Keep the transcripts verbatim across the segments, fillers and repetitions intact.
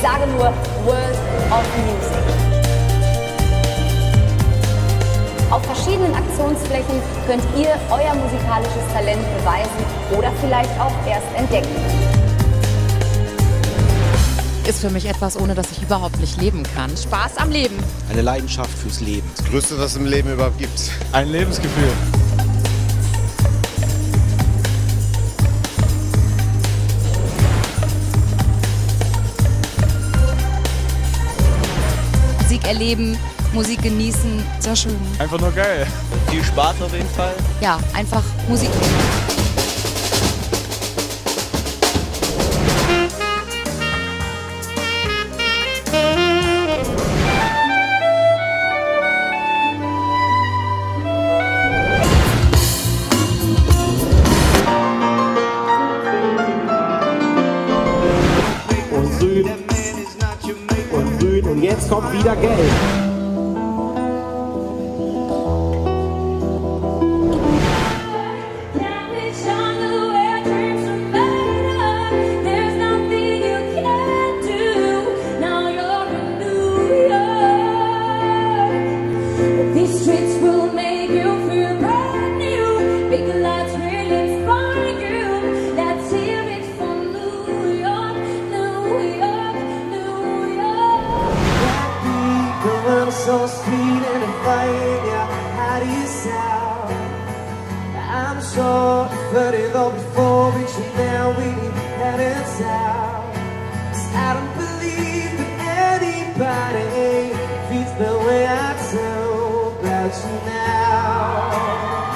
sage nur World of Music. Auf verschiedenen Aktionsflächen könnt ihr euer musikalisches Talent beweisen oder vielleicht auch erst entdecken. Ist für mich etwas, ohne dass ich überhaupt nicht leben kann. Spaß am Leben. Eine Leidenschaft fürs Leben. Das Größte, was es im Leben überhaupt gibt. Ein Lebensgefühl. Musik erleben, Musik genießen, sehr schön. Einfach nur geil. Viel Spaß auf jeden Fall. Ja, einfach Musik. Und grün. Und grün. Und jetzt kommt wieder gelb. So sweet and inviting, yeah, how do you sound? I'm sure you've heard it all before, but you now we headed south. 'Cause I don't believe that anybody feels the way I do about you now.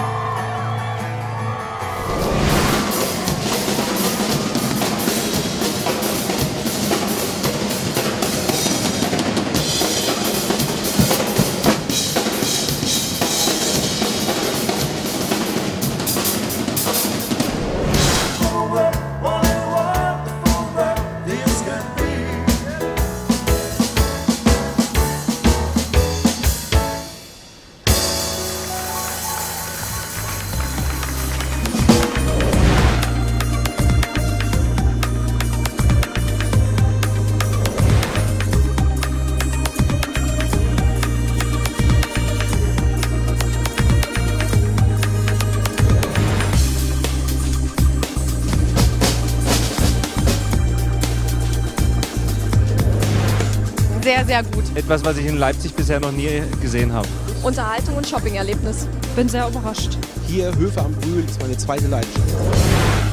Sehr, sehr gut. Etwas, was ich in Leipzig bisher noch nie gesehen habe. Unterhaltung und Shopping-Erlebnis. Bin sehr überrascht. Hier Höfe am Brühl ist meine zweite Leidenschaft.